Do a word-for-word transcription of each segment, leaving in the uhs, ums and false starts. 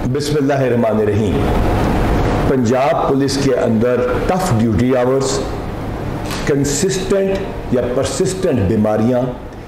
बिस्मिल्लाहिर्रहमानिर्रहीम। पंजाब पुलिस के अंदर टफ ड्यूटी आवर्स, कंसिस्टेंट या परसिस्टेंट बीमारियां,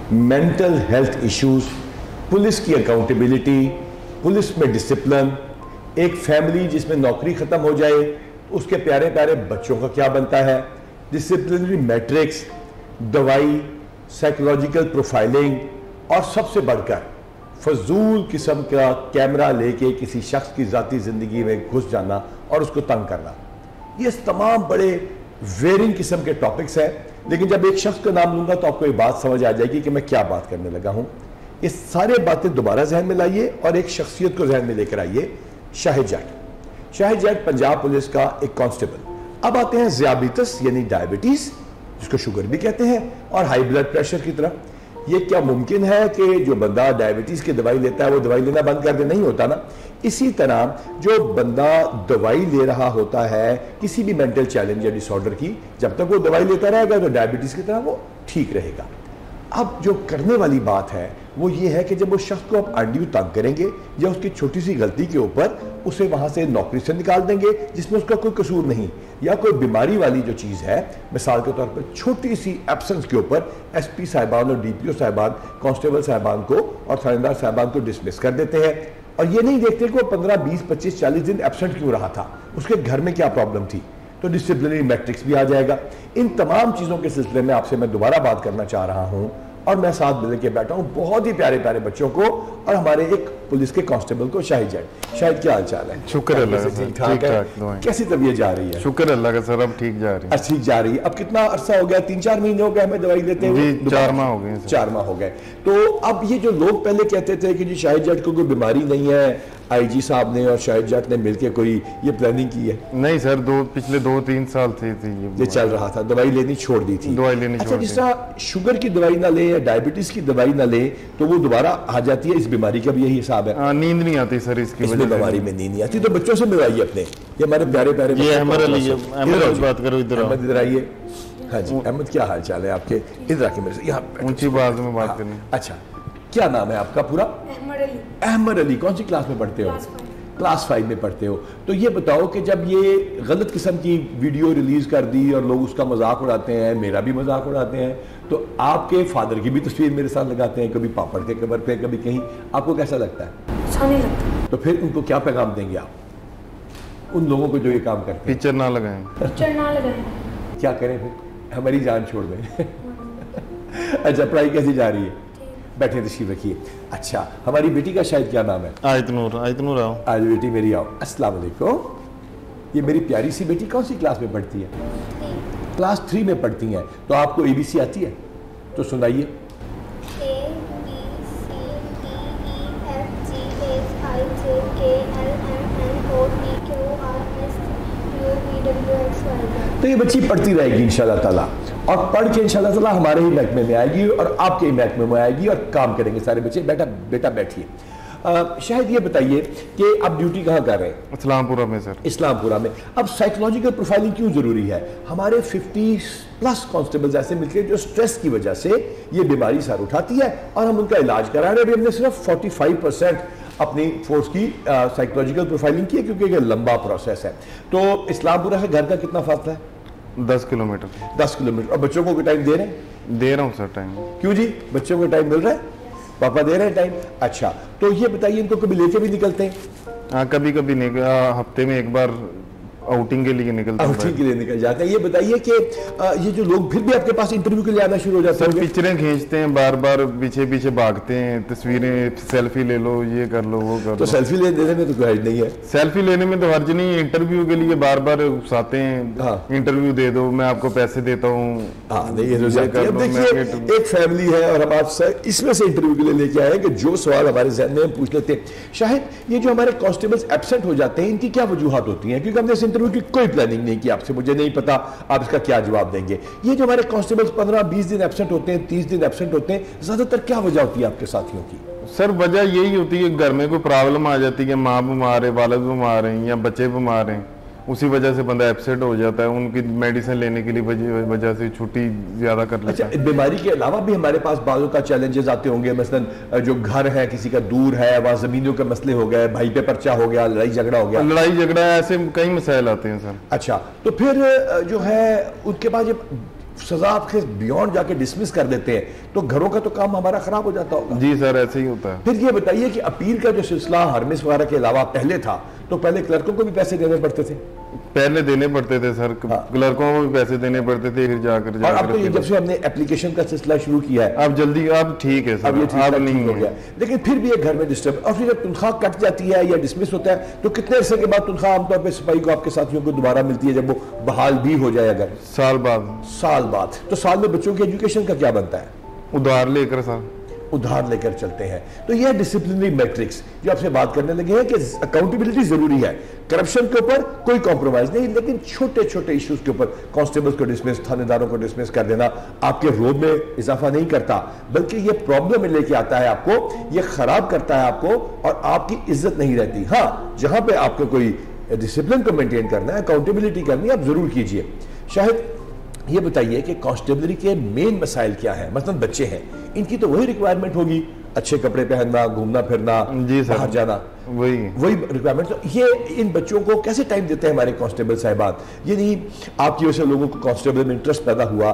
मेंटल हेल्थ इश्यूज, पुलिस की अकाउंटेबिलिटी, पुलिस में डिसिप्लिन, एक फैमिली जिसमें नौकरी ख़त्म हो जाए उसके प्यारे प्यारे बच्चों का क्या बनता है, डिसिप्लिनरी मैट्रिक्स, दवाई, साइकोलॉजिकल प्रोफाइलिंग और सबसे बढ़कर फजूल किस्म का कैमरा लेके किसी शख्स की ज़ाती ज़िंदगी में घुस जाना और उसको तंग करना। ये तमाम बड़े वेरिंग किस्म के टॉपिक्स हैं, लेकिन जब एक शख्स का नाम लूँगा तो आपको ये बात समझ आ जाएगी कि मैं क्या बात करने लगा हूँ। ये सारे बातें दोबारा जहन में लाइए और एक शख्सियत को जहन में लेकर आइए, शाहिद जट। शाहिद जट पंजाब पुलिस का एक कांस्टेबल। अब आते हैं ज़ियाबितस यानी डायबिटीज़, जिसको शुगर भी कहते हैं, और हाई ब्लड प्रेशर की तरफ। ये क्या मुमकिन है कि जो बंदा डायबिटीज़ की दवाई लेता है वो दवाई लेना बंद कर दे? नहीं होता ना। इसी तरह जो बंदा दवाई ले रहा होता है किसी भी मेंटल चैलेंज या डिसऑर्डर की, जब तक वो दवाई लेता रहेगा तो डायबिटीज़ की तरह वो ठीक रहेगा। अब जो करने वाली बात है वो ये है कि जब वो शख्स को आप अंड्यू तंग करेंगे या उसकी छोटी सी गलती के ऊपर उसे वहाँ से नौकरी से निकाल देंगे जिसमें उसका कोई कसूर नहीं, या कोई बीमारी वाली जो चीज़ है, मिसाल के तौर पर छोटी सी एब्सेंस के ऊपर एसपी साहिबान और डीपीओ साहिबान कांस्टेबल साहिबान को और थानेदार साहिबान को डिसमिस कर देते हैं और ये नहीं देखते कि वो पंद्रह बीस पच्चीस चालीस दिन एब्सेंट क्यों रहा था, उसके घर में क्या प्रॉब्लम थी। तो डिसिप्लिनरी मैट्रिक्स भी आ जाएगा। इन तमाम चीज़ों के सिलसिले में आपसे मैं दोबारा बात करना चाह रहा हूँ और मैं साथ मिल के बैठा हूँ बहुत ही प्यारे प्यारे बच्चों को और हमारे एक पुलिस के कांस्टेबल को, शाहिद जट। शाहिद, क्या हाल चाल है? शुक्र अल्लाह का, ठीक ठाक है। कैसी तबीयत जा रही है? शुक्र अल्लाह का सर, अब ठीक जा रही है। ठीक जा रही है। अब कितना अरसा हो गया? तीन चार महीने हो गए हमें दवाई लेते हुए? चार माह हो गए। चार माह हो गए। तो अब ये जो लोग पहले कहते थे कि जी शाहिद जट को कोई बीमारी नहीं है, आईजी साहब ने और शाहिद जट ने मिलकर कोई ये प्लानिंग की है? नहीं सर, दो पिछले दो तीन साल से थी ये, ये चल रहा था, दवाई लेनी छोड़ दी थी। दवाई लेनी अच्छा, जिस तरह शुगर की दवाई ना ले या डायबिटीज की दवाई ना ले तो वो दोबारा आ जाती है, इस बीमारी का भी यही हिसाब है? नींद नहीं आती सर इसकी वजह से। बीमारी में नींद नहीं आती तो बच्चों से मिलवाइए अपने, ये हमारे प्यारे प्यारे ये अहमद अली, अहमद बात करो, इधर अहमद इधर आइए। हाँ जी अहमद, क्या हाल चाल है आपके? इधर आके मेरे से, यहाँ ऊंची आवाज में बात करनी। अच्छा, क्या नाम है आपका पूरा? अहमद अली। अहमद अली, कौन सी क्लास में पढ़ते हो? क्लास फाइव में पढ़ते हो। तो ये बताओ कि जब ये गलत किस्म की वीडियो रिलीज कर दी और लोग उसका मजाक उड़ाते हैं, मेरा भी मजाक उड़ाते हैं, तो आपके फादर की भी तस्वीर मेरे साथ लगाते हैं, कभी पापड़ के कवर पे कभी कहीं, आपको कैसा लगता है? अच्छा नहीं लगता। तो फिर उनको क्या पैगाम देंगे आप उन लोगों को जो ये काम करते हैं? पिक्चर ना लगाएं। पिक्चर ना लगाएं। क्या करें फिर? हमारी जान छोड़ दें। अच्छा, पढ़ाई कैसी जा रही है? बैठे तशरीफ रखिए। अच्छा, हमारी बेटी का शायद क्या नाम है? आयतनूर। आयतनूर आओ। आज बेटी मेरी आओ। अस्सलाम वालेकुम। ये मेरी प्यारी सी बेटी कौन सी क्लास में पढ़ती है? क्लास थ्री में पढ़ती हैं। तो आपको एबीसी आती है? तो सुनाइए। तो ये बच्ची पढ़ती रहेगी इंशाल्लाह ताला, और पढ़ के इंशाल्लाह ताला हमारे ही महकमे में आएगी और आपके ही महकमे में आएगी और काम करेंगे सारे बच्चे। बेटा बेटा बैठिए। शायद ये बताइए कि आप ड्यूटी कहाँ कर रहे हैं? इस्लामपुरा में सर। इस्लामपुरा में। अब साइकोलॉजिकल प्रोफाइलिंग क्यों जरूरी है? हमारे पचास प्लस कांस्टेबल्स ऐसे मिलकर जो स्ट्रेस की वजह से ये बीमारी सर उठाती है और हम उनका इलाज करा रहे हैं। अभी हमने सिर्फ पैंतालीस परसेंट अपनी फोर्स की साइकोलॉजिकल प्रोफाइलिंग की है क्योंकि ये लंबा प्रोसेस है। तो इस्लामपुरा से घर का कितना फासला है? दस किलोमीटर। दस किलोमीटर। और बच्चों को टाइम दे रहे हैं? दे रहा हूँ सर टाइम। क्यों जी, बच्चों को टाइम मिल रहा है? पापा दे रहे हैं टाइम? अच्छा, तो ये बताइए इनको कभी लेके भी निकलते हैं? हाँ, कभी कभी नहीं, हफ्ते में एक बार आउटिंग के लिए निकलते हैं। आउटिंग के लिए निकल जाते हैं। ये बताइए कि ये जो लोग फिर भी आपके पास इंटरव्यू के लिए आना शुरू हो जाते हैं? सर पिक्चरें खींचते हैं, बार बार पीछे पीछे भागते हैं, तस्वीरें, सेल्फी ले लो, ये कर लो, वो कर लो। तो सेल्फी लेने में तो कोई हर्ज नहीं है? सेल्फी लेने में तो हर्ज नहीं है। इंटरव्यू के लिए बार बार उकसाते हैं। हाँ। इंटरव्यू दे दो, मैं आपको पैसे देता हूँ। हाँ, नहीं ये देखिए, एक फैमिली है और हम आपसे इसमें से इंटरव्यू के लिए लेके आए कि जो सवाल हमारे जहन में पूछ लेते हैं। शायद ये जो हमारे कांस्टेबल्स एब्सेंट हो जाते हैं, इनकी क्या वजूहत होती हैं? क्योंकि हमने इस इंटरव्यू की कोई प्लानिंग नहीं कि आपसे, मुझे नहीं पता आप इसका क्या जवाब देंगे। ये जो हमारे कांस्टेबल्स पंद्रह बीस दिन एब्सेंट होते हैं, तीस दिन एब्सेंट होते हैं, ज्यादातर क्या वजह होती है आपके साथियों की? सर वजह यही होती है कि घर में कोई प्रॉब्लम आ जाती है, माँ बीमार है, वालिद बीमार हैं या बच्चे बीमार हैं, उसी वजह से बंदा एब्सेंट हो जाता है, उनकी मेडिसिन लेने के लिए वजह वजह से छुट्टी ज्यादा कर लेता है। अच्छा, बीमारी के अलावा भी हमारे पास बाजू का चैलेंजेस आते होंगे, मसलन जो घर है किसी का दूर है, वहाँ जमीनों के मसले हो गए, भाई पे पर्चा हो गया, लड़ाई झगड़ा हो गया, लड़ाई झगड़ा ऐसे कई मसाइल आते हैं सर। अच्छा, तो फिर जो है उसके बाद जब सजा आपके बियॉन्ड जाके डिसमिस कर देते हैं तो घरों का तो काम हमारा खराब हो जाता होगा। जी सर, ऐसे ही होता है। फिर ये बताइए कि अपील का जो सिलसिला हरमिस वगैरह के अलावा पहले था, तो पहले क्लर्कों को भी पैसे देने पड़ते थे? पहले देने पड़ते थे सर, हाँ। क्लर्कों को भी पैसे देने पड़ते थे, फिर जाकर और अब तो ये जब से हमने एप्लीकेशन का सिलसिला शुरू किया है, अब जल्दी, अब ठीक है सर, अब ये ठीक अब नहीं हो गया, लेकिन फिर भी एक घर में डिस्टर्ब। और फिर जब तनख्वाह कट जाती है या डिसमिस होता है तो कितने अरसे के बाद तनख्वाह आमतौर पर सिपाही को आपके साथियों को दोबारा मिलती है, जब वो बहाल भी हो जाए? अगर साल बाद। साल बाद। तो साल में बच्चों की एजुकेशन का क्या बनता है? उधार लेकर सर, उधार लेकर चलते हैं। तो यह डिसिप्लिनरी मैट्रिक्स जो आपसे बात करने लगे हैं कि अकाउंटेबिलिटी जरूरी है, करप्शन के ऊपर कोई कॉम्प्रोमाइज नहीं, लेकिन छोटे छोटे इश्यूज के ऊपर कांस्टेबल्स को डिसमिस, थानेदारों को डिसमिस कर देना आपके रोब में इजाफा नहीं करता, बल्कि यह प्रॉब्लम में लेके आता है आपको, यह खराब करता है आपको और आपकी इज्जत नहीं रहती। हाँ, जहां पे आपको कोई डिसिप्लिन को मेंटेन करना है, अकाउंटेबिलिटी करनी है, आप जरूर कीजिए। शायद ये बताइए कि कांस्टेबलरी के मेन मसाइल क्या है? मतलब बच्चे हैं, इनकी तो वही रिक्वायरमेंट होगी, अच्छे कपड़े पहनना, घूमना फिरना, बाहर जाना, वही वही रिक्वायरमेंट। तो ये इन बच्चों को कैसे टाइम देते हैं हमारे कांस्टेबल साहिबान? ये नहीं आपकी वजह से लोगों को कांस्टेबल में इंटरेस्ट पैदा हुआ,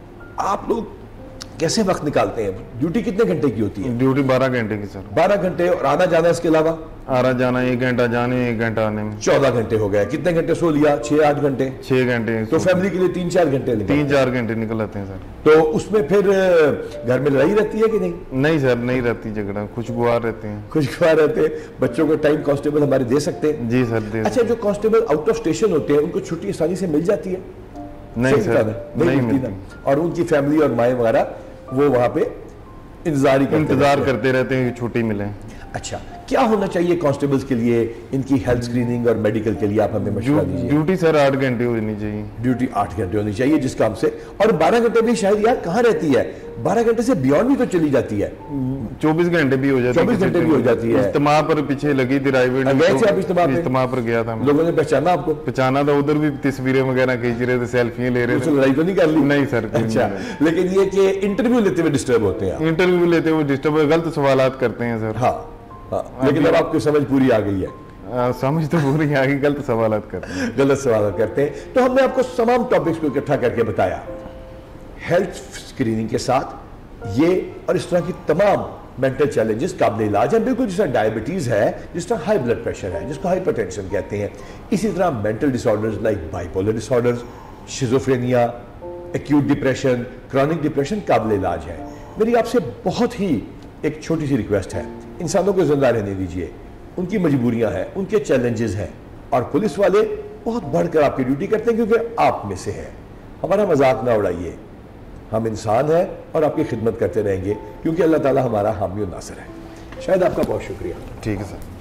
आप लोग कैसे वक्त निकालते हैं? ड्यूटी कितने घंटे की होती है? ड्यूटी बारह घंटे की सर। बारह घंटे और आना जाना इसके अलावा? आना जाना एक घंटा जाने, एक घंटा आने में चौदह घंटे हो गए। कितने घंटे सो लिया? छह आठ घंटे? छह घंटे। तो फैमिली के लिए तीन चार घंटे तीन चार घंटे निकल आते हैं सर। तो उसमें फिर घर में लड़ाई रहती है कि नहीं? नहीं सर, नहीं रहती झगड़ा, खुशगवार रहते हैं। खुशगवार रहते हैं। बच्चों को टाइम कांस्टेबल हमारे दे सकते हैं? जी सर, दे। अच्छा, जो कांस्टेबल आउट ऑफ स्टेशन होते हैं उनको छुट्टी आसानी से मिल जाती है? नहीं सर, नहीं मिलती। और उनकी फैमिली और माए वगैरह वो वहां पे इंतजार करते इंतजार करते रहते हैं कि छुट्टी मिले। अच्छा, क्या होना चाहिए कांस्टेबल्स के लिए, इनकी हेल्थ स्क्रीनिंग और मेडिकल के लिए आप हमें मशवरा दीजिए। ड्यूटी सर आठ घंटे होनी चाहिए। ड्यूटी आठ घंटे होनी चाहिए जिस काम से, और बारह घंटे भी शायद यार कहाँ रहती है, बारह घंटे से बियॉन्ड भी तो चली जाती है, चौबीस घंटे भी हो जाती है, चौबीस घंटे भी हो जाती है। इज्तिमा पर पीछे लगी थी राइवेट, इज्तिमा पर गया था, लोगों ने पहचाना आपको? पहचाना था, उधर भी तस्वीरें वगैरह खींच रहे थे, सेल्फियां ले रहे थे। लड़ाई तो नहीं कर ली? नहीं सर। अच्छा, लेकिन ये कि इंटरव्यू लेते हुए डिस्टर्ब होते हैं? इंटरव्यू लेते हुए डिस्टर्ब, गलत सवालात करते हैं सर। हाँ, हाँ, लेकिन अब आपको समझ पूरी आ गई है? आ, समझ तो पूरी आ गई, गलत सवालात करते हैं। गलत सवालात करते हैं। तो हमने आपको तमाम टॉपिक्स को इकट्ठा करके बताया, हेल्थ स्क्रीनिंग के साथ ये और इस तरह की तमाम मेंटल चैलेंजेस काबिल इलाज हैं, बिल्कुल जिस तरह डायबिटीज है, जिस तरह हाई ब्लड प्रेशर है, जिसको हाइपरटेंशन कहते हैं, इसी तरह mental disorders like bipolar disorders, schizophrenia, acute depression, chronic depression काबिल इलाज है। मेरी आपसे बहुत ही एक छोटी सी रिक्वेस्ट है, इंसानों को जिंदा रहने दीजिए, उनकी मजबूरियां हैं, उनके चैलेंजेस हैं, और पुलिस वाले बहुत बढ़कर आपकी ड्यूटी करते हैं क्योंकि आप में से है। हमारा मजाक ना उड़ाइए, हम इंसान हैं और आपकी खिदमत करते रहेंगे क्योंकि अल्लाह ताला हमारा हामी और नासिर है। शायद आपका बहुत शुक्रिया। ठीक है सर।